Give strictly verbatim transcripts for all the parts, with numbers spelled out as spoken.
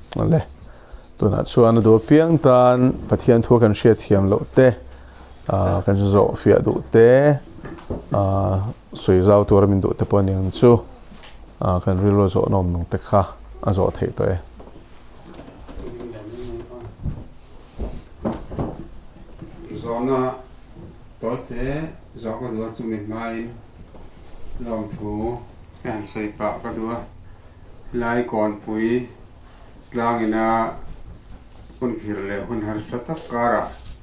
le tu na chuan do piang tan pathian thu kan hria thiam lo te a kan zo fia du te a sui zau tur min du te pon yang chu a kan rilo zo nom nong te kha a zo thei to e zona to te zo ka du chu mi mai long thu an sei pa ka du lai kon pui tlangina kun khirle hun har satak kara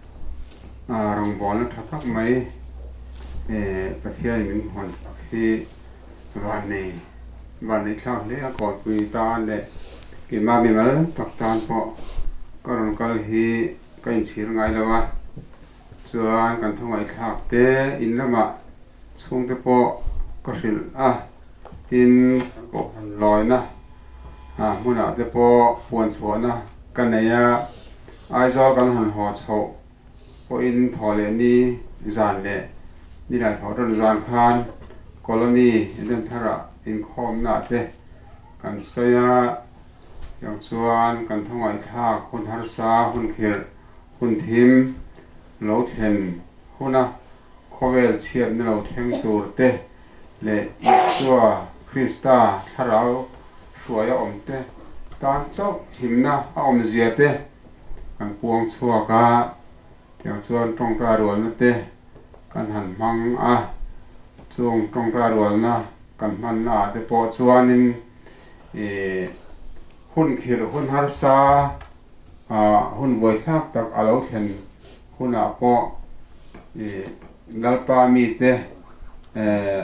a rong bol thatak mai e pathian min hon khi van nei van nei thlang le a kon pui ta le ki ma mi mal tak tan po karon kal hi kain sir ngai lawa chuan kan thungai thak te in lama chung te po ko sil a tin ko loi na à muốn nào thì po buồn xuống na cái này à ai cho cái hàng họ chậu po in thọ lên đi dàn lệ đi lại thọ đơn dàn khan colony nên thara in khom na thế kan xoay à yang chuan kan thong ai tha hun har sa hun khir hun thim lo then huna khovel chiat na lo theng tur te le chua Krista tharau suaya om te tan chau himna a om zia te kan puang chua ka tiang chuan tong ka rual na te kan han mang a chung tong ka rual na kan man na te po chuanin e hun khir hun har sa a hun voi thak tak alo then huna po e dalpa mi te e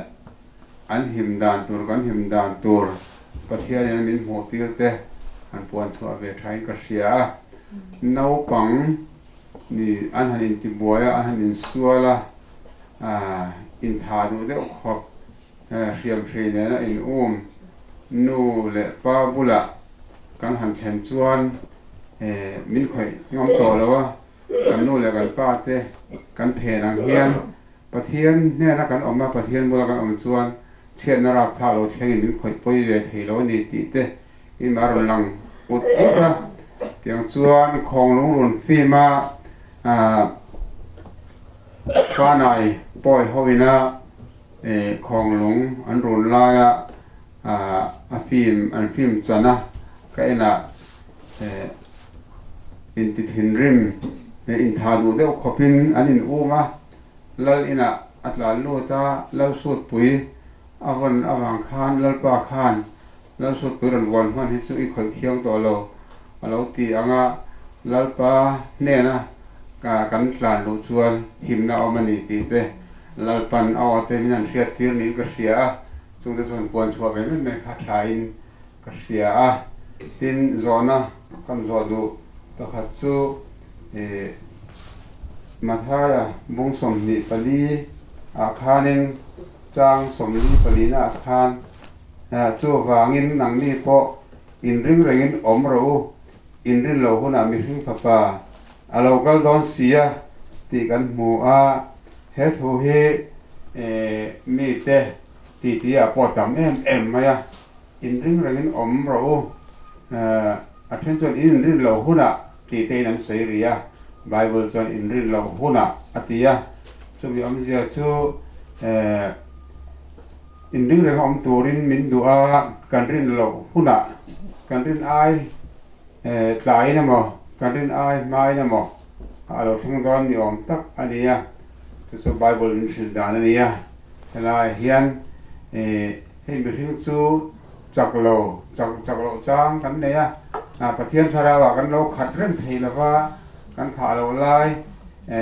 an him dan tur kan him dan tur pathian in min mo tir te an puan chwa ve thain ka hria no pang ni an hanin ti boya an hanin suala a in tha du de khop hriam hri ne na in um nu le pa bula kan han then chuan e min khoi ngom to lawa kan nu le kan pa te kan phe nang hian pathian ne na kan oma pathian bula kan om chuan chen na ra tha lo thei min khoi poi ve thei lo ni ti te in mar lang ut ra tiang chuan khong lung run fi ma a pa nai poi hoina e khong lung an run la ya a a phim an phim chana ka ena e in ti thin rim e in tha du de khopin an in u ma lal ina atla lu ta lal sut pui awan awang khan lalpa khan lal sut puran wan man hi chu i khoi thiang to lo alo ti anga lalpa ne na ka kan tlan lu chuan himna omani ti te lalpan aw te min hriat tir ni ka hria chung te chuan puan chhuak ve men kha thain ka hria a tin zona kan zo du to khat chu e mathaya bung som ni pali a khanin chang som li palina khan ha chu wangin nang ni po in ring ringin om ro in rin lo huna mi hring papa a local don sia ti kan mu a he thu he e mi te ti ti a po tam em em maya in ring ringin om ro a attention in rin lo huna ti te nan sei ria bible chon in rin lo huna atia chu mi om zia chu e in ring reng om turin min dua kan rin lo huna kan rin ai e tlai na mo kan rin ai mai na mo a lo thang don ni om tak ania chu chu bible in sil dan ania la hian e hei mi hing chu chak lo chak chak lo chang kan ne ya a pathian thara wa kan lo khat ren thei la wa kan kha lo lai e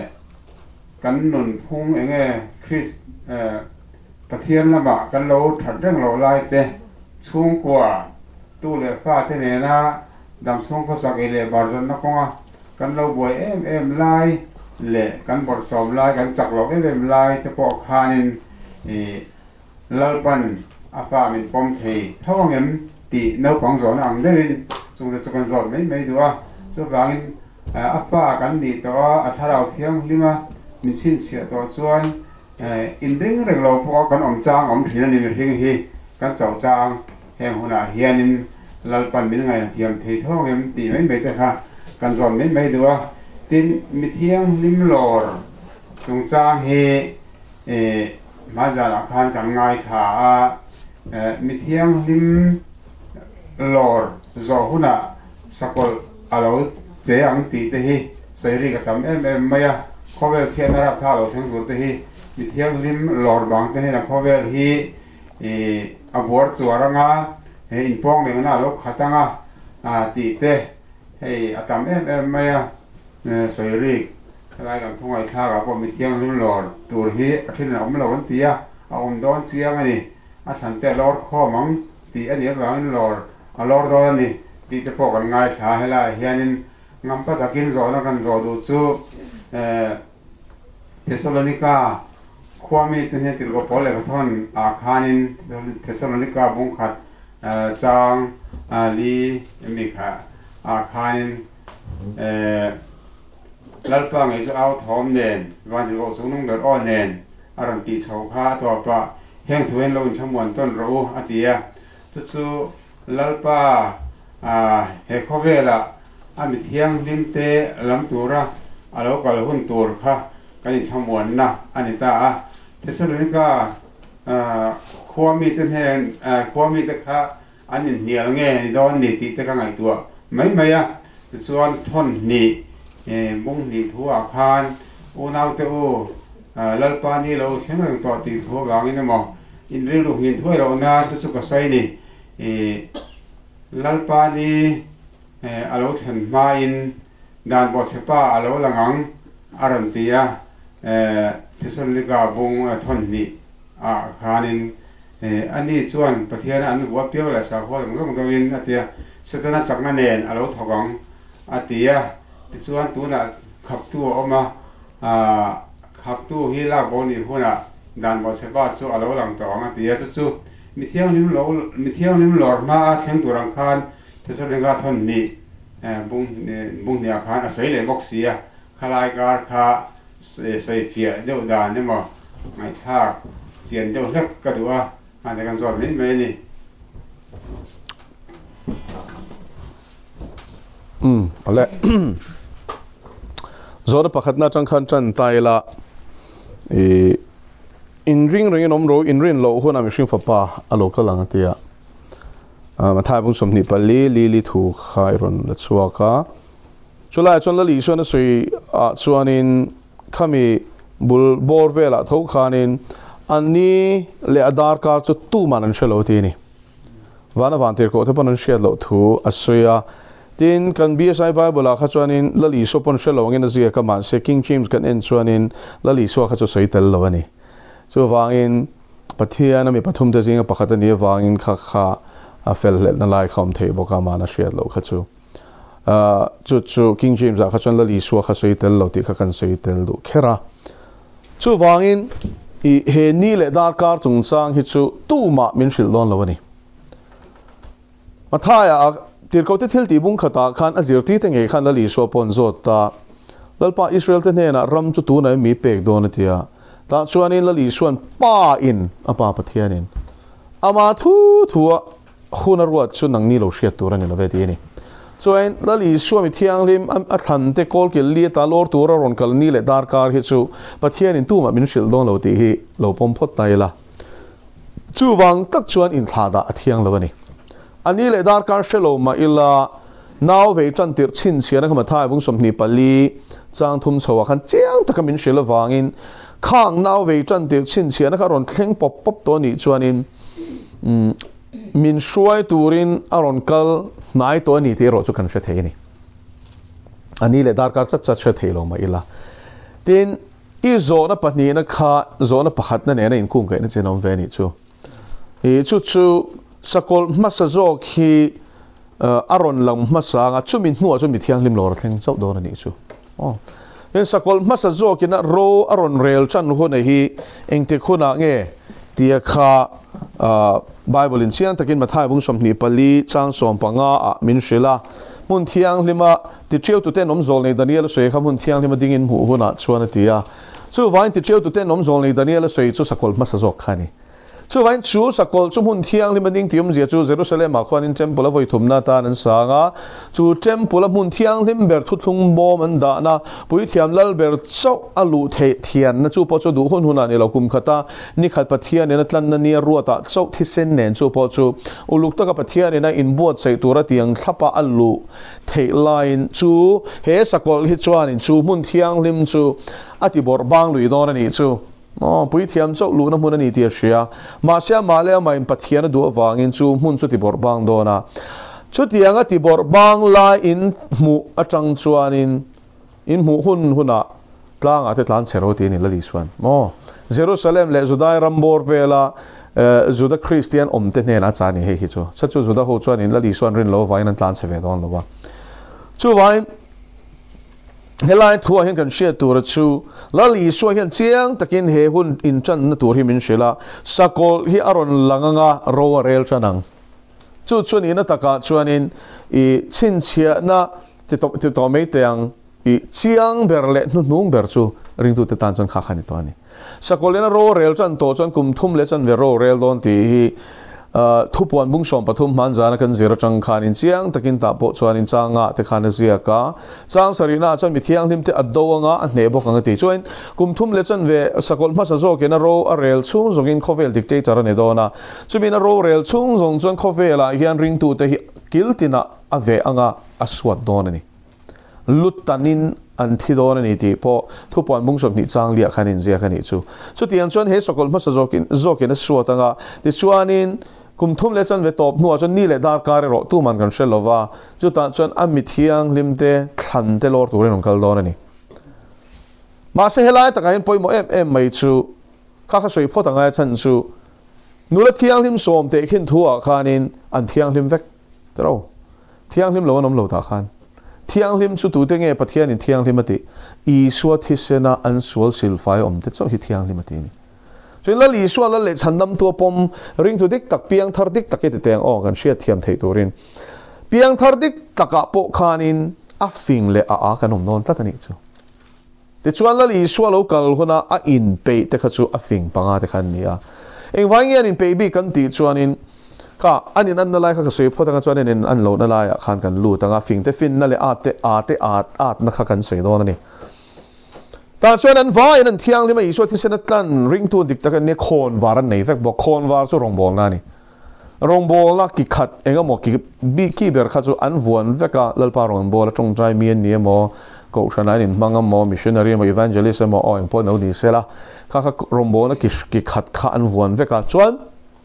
kan nun phung enge Chris e pathian lama kan lo that reng lo lai te chung kwa tu le fa te ne na dam song ko sak ele barjan na konga kan lo boi em em lai le kan bor som lai kan chak lo em em lai te po khanin e lalpan apa min pom thei thawang em ti no pang zon ang lein chung de chukan zon mai mai duwa chu wangin apa kan ni to a tharau thiang lima min sin sia to chuan in ring reng lo po kan om chang om thina ni hing hi kan chau chang heng huna hianin ลัลปันมิไงเทียมเทท่องเอ็มตีไม่ไม่แต่ค่ะกันสอนไม่ไม่ดูว่าตินมิเทียงลิมหลอร์จงจ้างเฮเอมาจากอาคารกันง่ายขาเอมิเทียงลิมหลอร์จอหุ่นอะสกอลอาเราเจียงตีเตฮีใส่รีกับทำเอ็มเอ็มไม่อะข้อเวลเชียนนะครับถ้าเราทั้งตัวเตฮีมิเทียงลิมหลอร์บางเตฮีนะข้อเวลฮีเออบัวจัวรังอ่ะเฮอินพองเรื่องน่ะลูกขัดตั้งอ่ะอ่าตีเตเฮอาทำเอ็มเอ็มไม่อะใส่รีอะไรกันทั้งไอ้ท่ากับผมมิเทียงลิมหลอร์ตัวฮีอาทิตย์นั้นผมเราวันตีอ่ะเอาอมดอนเชียงอันนี้อาฉันแต่หลอร์ข้อมังตีอันนี้บางหลอร์เอาหลอร์ดอนนี่ตีจะพอกันง่ายช้าให้ละเฮียนินงำปะตะกินโซนกันโซดูซูเออเทสโลนิกาความมีตัวนี้ติดกับพอลเลยก็ท่อนอาคานินเทสโลนิกาบุงขัดเอ่อจางอาลีมีค่ะอาคานินเอ่อลัลปังไอ้เจ้าเอาทอมเนนวันที่เราส่งนุ่งเดือดอ้อนเนนอารันตีชาวข้าตัวปลาแห้งถุยลงชมวนต้นรู้อาทิยาจุดสูลัลปาอ่าเฮคเวล่ะอามิเทียงลิมเตลำตัวระอาลูกาลหุ่นตัวค่ะกันชมวนนะอันนี้ตาเทสโลนิกาอ่าความมีตัวแทนอ่าความมีตะค่ะอันนี้เหนียวเงี้ยดอนนี่ติดตะกังไอตัวไม่ไม่อะส่วนท่อนนี่เอ่อมุงนี่ทั่วอาคารโอนเอาเตโออ่าลัลปานี่เราเชื่อมันต่อติดทั่วบางนี่นะหมออินเรื่องลูกหินทั่วเรานะทุกสุขใส่นี่เอ่อลัลปานี่เอ่ออาลูฉันมาอินดานบอสเซป้าอาลูหลังอารันตียเอ่อเทสโลนิกาบุงท่อนนี่อาคารินเอ่ออันนี้ส่วนประเทศนั้นวัวเปียวและสาวพ่อมันก็มันตัวอินอาเตียสถานะจักรนั่นเองอาลูทองอาเตียส่วนตัวน่ะขับตัวออกมาอ่าขับตัวฮีลาบอนี่หัวน่ะดานบอสเซป้าจู่อาลูหลังตองอาเตียจู่มิเที่ยวนิ่มหลอมิเที่ยวนิ่มหลอมาเชียงตัวรังคารเทสโลนิกาท่อนนี่เอ่อบุงบุงเนี่ยอาคารอาศัยเลยบอกเสียขลายการคาใส่เพียเดี๋ยวด่านนี่มั้งไอ้ท่าเสียนเดี๋ยวเล็กก็ดูว่าอันนี้กันสอนไม่ไม่นี่อืมเอาละโซนประคัตน่าจังคันจันไตละอินริงเรื่องนมรู้อินริงโลหัวน้ำมิชิงฟ้าป่าอโลกลังเตียมาถ่ายบุญสมนิปลีลีลีถูกขายรอนและชัวก้าช่วงแรกช่วงละลีช่วงนั้นสุยช่วงนี้ขามีบุลบอร์เวล่าทุกขานินอันนี้เลอดาร์การ์จุดตู้มันนั่นเชลโลตีนี่วันนั้นวันที่เขาที่ปนันเชียร์โลทูอัศวยาทีนกันบีเอสไอไบเบิลข้าช่วงนี้ละลีสุปนเชลโลเงินเสียกันมาเซคิงจิมส์กันเอ็นช่วงนี้ละลีสุข้าช่วยใส่เตลโลนี่ช่วงวางอินปัทยานะมีปฐุมเตจิงปัจจุบันนี้วางอินข้าข้าเฟลเลนั่นไล่คำเทบอกกันมานะเชียร์โลข้าช่วยจุดจุดคิงจิมส์ข้าช่วยละลีสุข้าใส่เตลโลที่ข้ากันใส่เตลโลแค่ละช่วงวางอินเฮนี่เลดาร์การ์จงสร้างฮิตชูตู้มามินชิลลอนแล้วนี่มาท้ายอ่ะที่เขาที่ทิลตีบุ้งขตาขันอจิรตีตั้งไงขันละลีสวปนโซตาแล้วป่าอิสราเอลที่เนี่ยนะรำจุดตัวไหนมีเปกโดนที่อ่ะแต่ส่วนนี้ละลีส่วนป้าอินอ่ะป้าปะเทียนินอามาทูทัวคุณรวดชุดนังนี่เราเชียตัวนี่ละเวทีนี่ส่วนละลีส่วนมีเที่ยงริมอัฐันเตโกลกิลลีตาลอร์ตัวรอนกัลนี่เลดาร์การ์ฮิตชูปะเทียนินตู้มามินชิลโดนเราตีฮีเราปมพดไตละจู่วังตักชวนอินทาดาเที่ยงแล้วนี่อันนี้เลดาร์การ์เชลมาอิลานาวเวจันติร์ชินเสียนะครับมาท้ายบุ้งสมนิปลีจางทุ่มสวาขันเจียงตะกมินเชลวังอินข้างนาวเวจันติร์ชินเสียนะครับรอนเข่งป๊อปป๊อปตัวนี้ชวนอินมินช่วยตูรินอารอนกัลนายตัวนี้ที่เราจะกันเชเทนี่อันนี้เลดาร์การ์จัดจัดเชเทลมาอิลาทีนอีโซนปัจนี้นะข้าโซนปัจหัดนั่นเองนะอินคุ้งกันนะเจ้าน้องเวนิชูอีชูชูสกอลมัสโซคีอารอนลังมัสางชุมินหัวชุมิเทียงลิมโลร์เทงเจ้าโดนนี่ชูอ๋อเป็นสกอลมัสโซกินะโรอารอนเรลชันหัวในฮีเองที่คุณอ่ะเงี้ยที่ข้าไบเบิลินเชียนตะกินมาท้ายบุ้งสมนิปลีจางสอมปังอามินชิลามุนเทียงลิมาติเชียวตุเตนนมโซลในดานิเอลสวยข้ามุนเทียงลิมาดิ้งอินหูหัวน่ะชวนตีอ่ะสู้วันติเชียวตุเตนนมโซลในดานิเอลสวยสู้สกอลมัสโซขานี่ chu vain chu sakol chu mun thiang lim ding tium zia chu Jerusalem ma khwan in temple voi thumna ta nan sanga chu temple mun thiang lim ber thu thlung bom an da na pui thiam lal ber chau alu the thian na chu po chu du hun huna ni lo kum khata ni khat pathian ne tlan na ni ruata chau thi sen nen chu po chu uluk ta ka pathian ne in buat sei tura tiang thlapa alu the line chu he sakol hi chuan in chu mun thiang lim chu ati bor bang lui don ani chu oh pui thiam chau lu na mun ani tia sia ma sia ma le ma in pathian du awangin chu mun chu ti bor bang dona chu tianga ti bor bang la in mu atang chuanin in mu hun huna tlang ate tlan chero ti ni la li swan mo Jerusalem le Judai rambor vela Juda Christian omte ne na chani he hi chu cha chu Juda ho chuan in la li swan rin lo vain an tlan cheve don lo wa chu vain helai thua hian kan share tur chu la li so hian chiang takin he hun in chan na tur hi min shela sakol hi aron langanga ro rel chanang chu chuan in taka chuan in i chin chia na ti to ti to me teang i chiang berle nu nung ber chu ring tu te tan chon kha khani to ani sakolena ro rel chan to chon kum thum le chan ve ro rel don ti hi thupuan bung som pathum man jana kan zero chang khan in chiang takin ta po chuan in changa te khan zia ka chang sarina chan mi thiang lim te adowanga a hne bok anga ti chuan kum thum le chan ve sakol ma sa zo ke na ro a rel chung zongin khovel dictator ne dona chumina ro rel chung zong chon khovela hian ring tu te hi kiltina a ve anga aswat don ani lutanin an thi don ani ti po thupuan bung som ni chang lia khanin zia khani chu chu tiang chuan he sakol ma sa zokin zokin a suatanga ti chuanin kum thum le chan ve top nu chon ni le dar kare ro tu man kan shelova chu ta chon ami thiang limte thlan te lor turin kal don ani ma se helai ta kain poimo em em mai chu kha kha soi phota nga chan chu nula thiang lim som te khin thua khanin an thiang lim vek tro thiang lim lo nom lo ta khan thiang lim chu tu te nge pathian in thiang lim ati i suat hi sena an sual silfai om te chaw hi thiang lim ati ni so la li sual la le chandam tu pom ring tu dik tak piang thar dik tak te teng o kan sia thiam thei turin piang thar dik taka po khanin a fing le a a kanom non tatani chu te chuan la li sual lo kal hona a in pe te kha chu a fing panga te khan nia eng wangian in pe bi kan ti chuanin ka anin an nalai kha soi phota ka chuan in an lo na lai khan kan lu tanga fing te fin na le a te a te a at na kha kan soi don ani ta chuan an vai an thiang lima iso thi senat tlan ring tu dik tak ne khon war an nei vek bo khon war chu rong bol na ni rong bol la ki khat enga mo ki bi ki ber kha chu an vuan veka lalpa rong bol tong trai mien ni mo ko thana in manga mo missionary mo evangelist mo o en po no di sela kha kha rong bol la ki ki khat kha an vuan veka chuan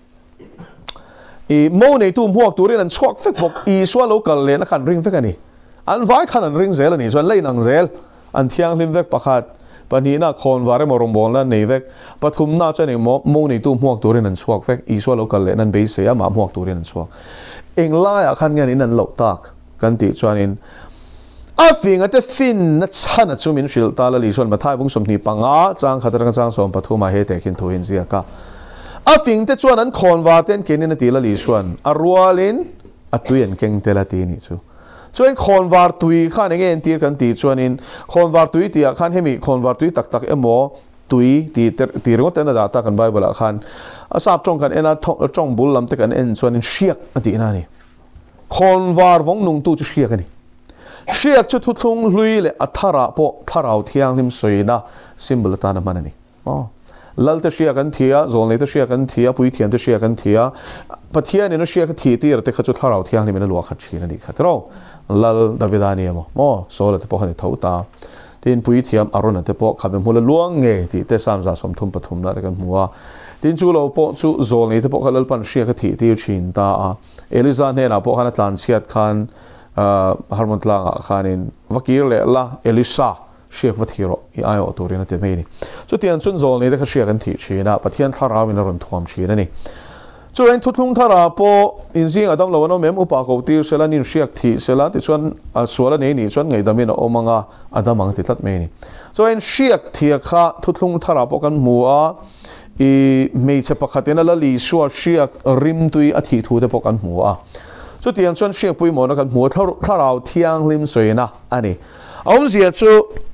i mo nei tu muak turin an chhuak fek bok i swa local le na khan ring vek ani an vai khan an ring zel ani chuan lei nang zel an thiang lim vek pakhat pani na khon ware mo rong bol na nei vek pathum na chuan mo mo nei tu muak turin an chhuak vek i swa local le nan be se ama muak turin an chhuak eng la ya khan ngan in an lo tak kan ti chuan in a fing ate fin na chana chumin shil ta la li chuan mathai bung som ni panga chang khatar chang som pathuma he te khin thu hin zia ka a fing te chuan an khon wa ten kenin ati la li chuan a rualin a tuyen keng te la ti ni chu chuan khon war tui khan enge en tir kan ti chuan in khon war tui ti khan hemi khon war tui tak tak emo tui ti ti ro ten da ta kan bible a khan a sap chong kan ena chong bul lam te kan en chuan in shiak ati na ni khon war vong nung tu chu shiak ani shiak chu thu thung hlui le athara po tharau thiang lim soina symbol ta na manani oh lal te shia kan thia zol nei te shia kan thia pui thiam te shia kan thia pathia ne no shia ka thi ti te kha chu tharau thiang ni me lo khat chi na ni khatro lal davidani mo mo so le te po hani thau ta tin pui thiam aron te po kha be mula luang nge ti te sam za som thum pathum na kan muwa tin chu lo po chu zol nei te po khalal pan shia ka thi ti chin ta a eliza ne na po khana tlan chiat khan harmon tlang khanin wakir le la elisa shek vathiro i ayo torina te meni chu tian chun zol nei de kha shek an thi china pathian thara min ron thom china ni chu en thutlung thara po injing adam lo no mem upa ko tir sela nin shek thi sela ti chuan a suala nei ni chuan ngei damin omanga adamang ti tlat meni chu en shek thia kha thutlung thara po kan muwa i mei che pakhatina la li suwa shek rim tui a thi thu te po kan muwa chu tian chuan shek pui mo na kan mu tharau thiang lim soina ani om zia chu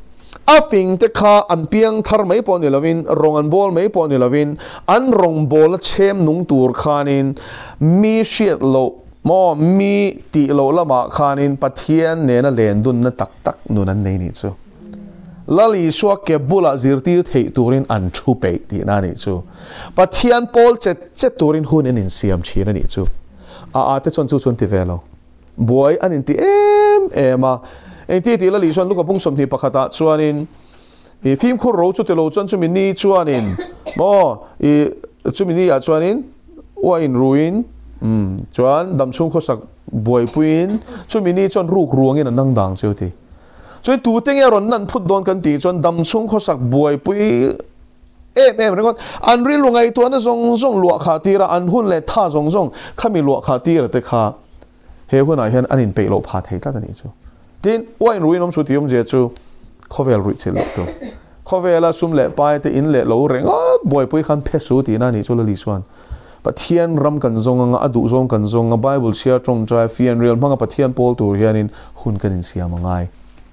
a fing te kha an piang thar mai pon ni lovin rong an bol mai pon ni lovin an rong bol chem nung tur khanin mi shiat lo mo mi ti lo lama khanin pathian ne na len dun na tak tak nun an nei ni chu lali swa ke bula zirtir thei turin an thu pe ti na ni chu pathian pol che che turin hun in siam china ni chu a a te chon chu chon ti velo boy an in ti em ema en ti ti lali swan lu ka pung som ni pakhata chuanin i film khu ro chu te lo chon chu min ni chuanin mo i chu min ni a chuanin wa in ruin um chuan dam chung kho sak boy puin chu min ni chon ruk ruang in nang dang chu ti choi tu teng ya ron nan phut don kan ti chon dam chung kho sak boy pui em em rekon an ri lungai to na zong zong lua kha ti ra an hun le tha zong zong khami lua kha ti ra te kha he huna hian anin pe lo pha thei ta ni chu tin wain ruin om chu ti om je chu khovel ru chil to khovela sum le pai te in le lo reng a boy pui khan phe su ti na ni chu la li swan pathian ram kan zong anga adu zong kan zong a bible share trong drive fian real manga pathian pol tur hianin hun kan in siam angai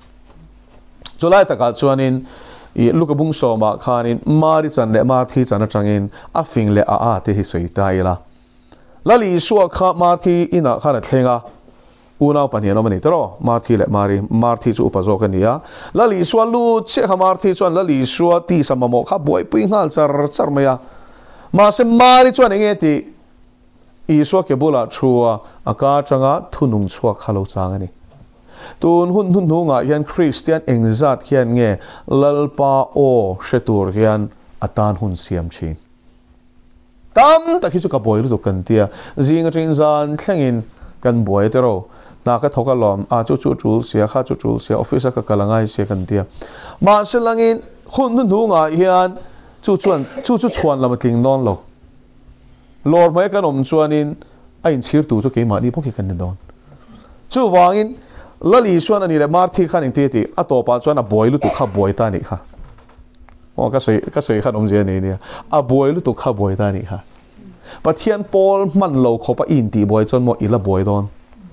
chulai taka chuanin i lukabung so ma khanin mari chan le mar thi chan atangin a fing le a a te hi soi tai la lali suwa kha mar thi ina khana thlenga unau panian omani tro mar thi le mari mar thi chu upazo ka nia lali suwa lu che kha mar thi chuan lali suwa ti samamo kha boy pui ngal char char maya ma se mari chuan enge ti i suwa ke bula chua aka changa thunung chua khalo changani tun hun hun hunga hian Christian engzat hian nge lalpa o shetur hian atan hun siam chin tam takhi chu ka boy lu kan tia zinga trin zan thlengin kan boy tero na ka thoka lom a chu chu chu sia kha chu chu sia office ka kalangai sia kan tia ma selangin hun hun hunga hian chu chuan chu chu chuan lam tling non lo lor mai kan om chuanin ain chir tu chu ke ma ni pokhi kan don chu wangin lali suan ani le mar thi khan ing ti ti a to pa chuan a boy lu tu kha boy ta ni kha o ka soi ka soi khan om je ni ni a boy lu tu kha boy ta ni kha pathian pol man lo kho pa in ti boy chon mo ila boy don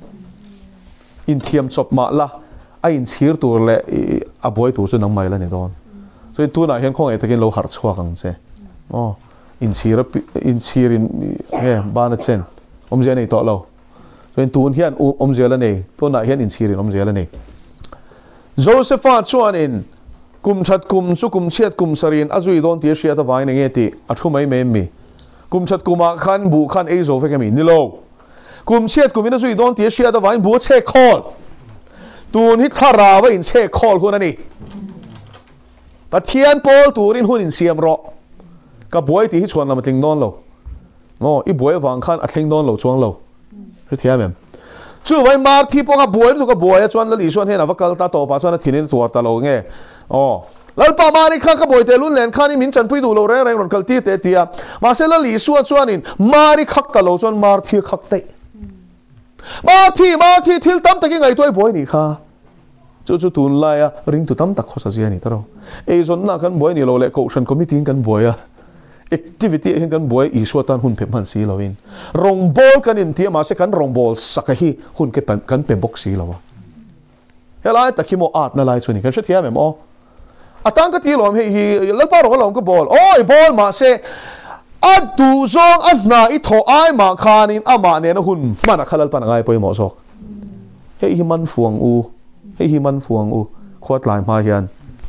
in thiam chop ma la a in chir tur le a boy tu chu nang mai la ni don so tu na hian khong e takin lo har chhuak ang che o in chira in chirin he ba na chen om je nei to loเป็นตูนเฮียนอมเจลนี่ตัวไหนเฮียนอินชีรินอมเจลนี่โจเซฟาชวนอินกุมชัดกุมสุกุมเชียดกุมสรินอาจุยโดนเทียเชียตะไว้ในเงติอัชุไม่เมมมีกุมชัดกุมขันบุขันเอโซเฟกมีนิโลกุมเชียดกุมอินอาจุยโดนเทียเชียตะไว้บัวเชคคอลตูนฮิตคาราไว้อินเชคคอลคนนั้นนี่ปะเทียนโปลตูรินหุ่นอินเซียมรอกับบัวที่ฮิตชวนเรามาทิ้งนอนเราโอ้อีบัววางขันอัดทิ้งนอนเราช่วงเราเทียมเองจู่ไว้มาที่พวกบัวนี่ก็บัวชวนแล้วหลีชวนเห็นว่ากัลตาโตปาชวนทีนี้ตัวตลกไงอ๋อแล้วป้ามานี่ข้าก็บัวเตลุนเลนข้านี่มินจันพุยดูเราแรงแรงรถกัลตีเตตีอ่ะมาเสร็จแล้วหลีชวนชวนนี่มานี่ขักตลกชวนมาที่ขักเตะมาที่มาที่ทิลตั้มตะกี้ไงตัวบัวนี่ค่ะจู่จู่ตุนไล่อะริงตุตั้มตะข้อสัจจะนี่ตลอดไอ้ส่วนนักกันบัวนี่เราเล็กกูฉันก็ไม่ทิ้งกันบัวอะactivity เห็นกันบ่อยอีสวตันหุ่นเพ็มหันสีเราอินรองบอลกันอินที่มาเสกันรองบอลสักฮีหุ่นเก็บกันเป็นบ็อกซี่เราวะเฮ้ยไรแต่ขี้โมอาดนั่นไรส่วนนี้กันช่วยเทียมไหมมั้งอ่ะตั้งก็ที่หลอมเฮ้ยแล้วป้าเราก็หลอมก็บอลโอ้ยบอลมาเสอัดดูซองอัดหน้าอีทอไอมาคานินอามาเนี่ยนะหุ่นมันอะขลัลปันไงไปหมอซอกเฮ้ยมันฟวงอูเฮ้ยมันฟวงอูขวดลายมาเฮียน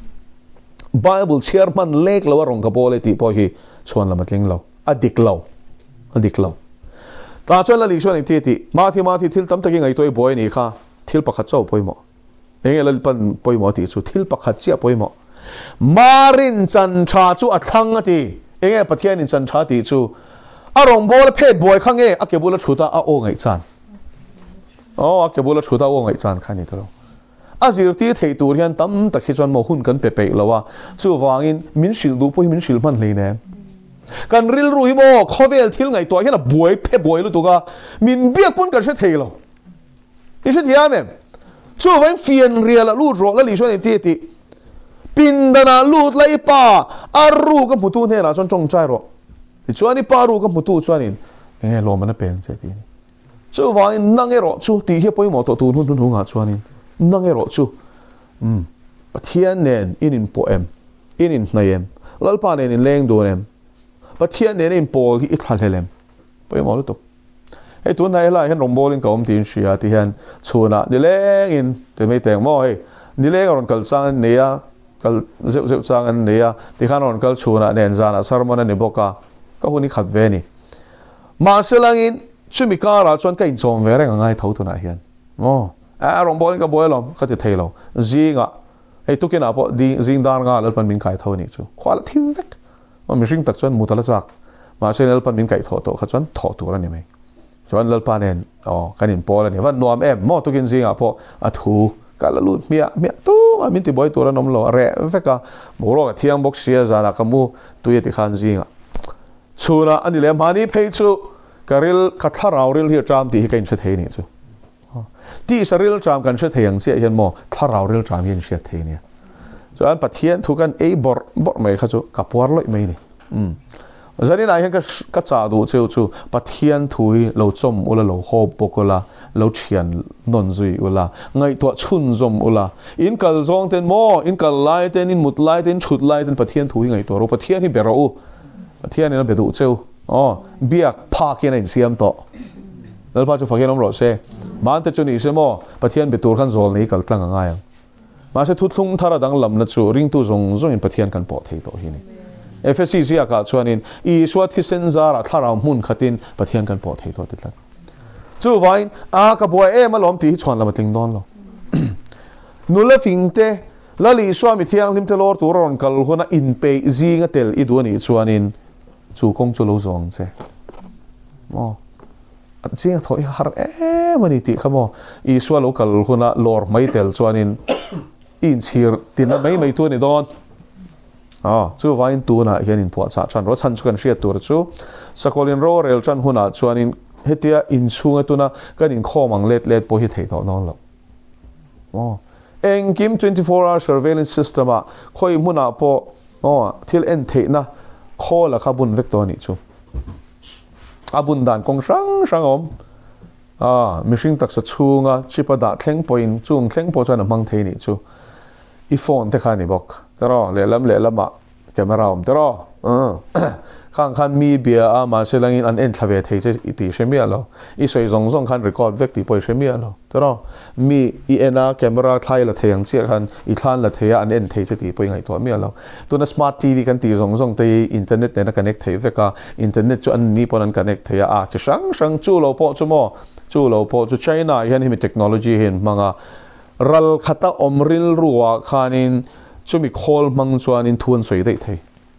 Bible เชื่อมันเล็กแล้วว่ารองกระโปเลยตีพอฮีชวนเรามาเลี้ยงเราอดิกเราอดิกเราตาชวนเราหลีชวนอีกทีที่มาที่มาที่ทิลตั้มตะกี้ไงตัวบอยนี่ค่ะทิลปักขัดเจ้าปอยหมอเองเราเป็นปอยหมอที่สุดทิลปักขัดเจ้าปอยหมอมารินจันทราจูอัดทั้งที่เองปะเทียนินจันทราที่จูอารมณ์บอลเพศบอยข้างเงอักเก็บบุลชุดาอาโอไงจันอ๋ออักเก็บบุลชุดาโอไงจันขันนี่ตัวอาจิรตีเทตูเรียนตั้มตะกี้ชวนมาหุ่นกันเป๊ะๆแล้วว่าจู่วางินมินชิลดูพวกมินชิลมันเลยเนี่ยกันริลรู้ฮิโมข้อเวลทิลไงตัวแค่น่ะบวยเพ่บวยรู้ตัวก็มินเบียกปุ่นกันเช่เทเรานี่เช่เทียมเองช่วยไว้เฟียนเรียละลูดรอกแล้วหลีช่วยในที่ที่ปินดานาลูดไล่ป้าอารูกับผู้ตูเนี่ยนะจนจงใจรอกช่วยนี่ป้ารูกับผู้ตูช่วยนี่เออลมมันน่ะเป็นเช่ที่นี่ช่วยว่านั่งเอรอช่วยตีเฮียป่วยหมอตัวตูนหุ่นหุ่นหุ่นหาช่วยนี่นั่งเอรอช่วยอืม bắt thiên nền in in po em in in này em lal pa nền in leng đồ em bắt thiên nền in po hi ít hal helem bây giờ lúc hey tuần này là hiện rồng bò lên cầu tiền xia thì hiện chuồn à đi leng in thì mấy tiền mò hey đi leng còn cần sang anh nia cần dịu dịu sang anh nia thì khán còn cần chuồn à nền ra là sao mà nền bốc à có hôn đi khát về nè mà sẽ lang in chuyện mình cả là chuyện cái tròn về rồi ngay thấu tuần này hiện oh à rồng bò lên cái bò lắm cái thì thấy lâu gì ngạ hey tu cái nào bộ đi riêng đàn ngạ lần pan mình khai thấu nè chú khoa là thiên vek mà mình riêng tập chuyện mua tala giặc mà sẽ lần pan mình khai thấu to khai chuyện thấu tu ra nè mày cho nên lần pan nè oh cái nền bò là nè vẫn nuam em mò tu cái gì ngạ bộ à thu cái là lụt mía mía tu mà mình thì bồi tu ra nôm lo rẻ vek à bố lo cái thiang bốc xia ra là cái mu tu cái khăn gì ngạ chú na anh đi làm hani pay chú cái ril cái thà rau ril hier tram thì cái chuyện thế này chúที่สริลจามกันเชื่อเทียงเสียเห็นโมถ้าเราเริลจามยังเชื่อเทียเนี่ยส่วนปัจเจียนทุกันเอ้บอร์บอร์ไม่เข้าใจกับปวดเลยไม่นี่อืมจากนี้นายเห็นก็ก็จ่าดูเจ้าจู่ปัจเจียนทุยเราจมอุลาเราโฮบกุลาเราเชียนนนซุยอุลาไงตัวชุนจมอุลาอินกัลซองเต็นโมอินกัลไลเต็นอินมุดไลเต็นชุดไลเต็นปัจเจียนทุยไงตัวเราปัจเจียนที่เบรอูปัจเจียนนี่เราเบดูเจ้าอ๋อเบียกพากินในเสียมต่อแล้วพอจะฟังน้องเราเช่บ้านแต่จุดนี้ใช่ไหมประเทศเป็นตัวขันโซลนี้ก็ตั้งง่ายมาเช่ทุกทุ่งท่าระดังลำนัดจู่ริ่งตู้ทรงทรงอินประเทศกันปอดที่ตัวนี้เอฟเอซีซีอากาศชวนอินอีสวัสดิ์เซนซาร์ท่าเราหุ่นขัดอินประเทศกันปอดที่ตัวติดลักจู่ไว้อากาบัวเอมาล้อมตีชวนเรามาติงดอนเรานู่นละฟิงเตละลีสวามิเทียงลิมเตลอร์ตัวร้อนกัลคนน่ะอินเปย์ซีงเตลอีตัวนี้ชวนอินจู่คงจู่เราทรงเช่อ๋อจริงถอยหาเอ๊ะมันนี่ติขโมยอีสวาลูกลคนละลอร์ไม่เตลส่วนนินอินชีร์ตินไม่ไม่ตัวนี่ดอนอ๋อจู่ว่าอินตัวน่ะเห็นอินปวดสะชันรถชันชุกันเชียตัวจู่สกอลินโรเรลชันหุ่นอ่ะส่วนนินเฮติยาอินชูงตัวน่ะก็นินข้อมังเล็ดเล็ดพอเฮติต่อนอนแล้วอ๋อเองกิมtwenty-four hour surveillance system อ่ะคอยหุ่นอ่ะพออ๋อที่เอ็นเทนะข้อละข้าบุญเวกตัวนี่จู่อาบุญด่านกงสังสังอมอ่ามิชิงตักสัชูงะชิปดาเทงปอยน์จุงเทงปอยน์มังเทนี่จูอีโฟนเทคานี่บอกแต่รอเล่ลำเล่ลำมะแกไม่รอมแต่รอเออข้างคันมีเบียอามาเชลังอินอันเอ็นทเวทเฮจะอิติเชมีอะไรอีสวยซงซงคันรีคอร์ดเวกติปอยเชมีอะไรแต่รอมีอีเอ็นอาแกไม่ราไทยละเทียงเสียคันอีทานละเทียอันเอ็นเทจะติปอยไงตัวมีอะไรตัวนั้นสมาร์ททีวีกันตีซงซงตีอินเทอร์เน็ตเนี่ยนักคอนเนคเทเวกาอินเทอร์เน็ตจุอันนี้ปอนันคอนเนคเทียอาจะสังสังจูเราพอจุโมจูเราพอจุไชน่าเห็นมีเทคโนโลยีเห็นมังอ่ะรัลขัตอมริลรัวขานินจุมีคอลมังจวนินทวนสวยได้เท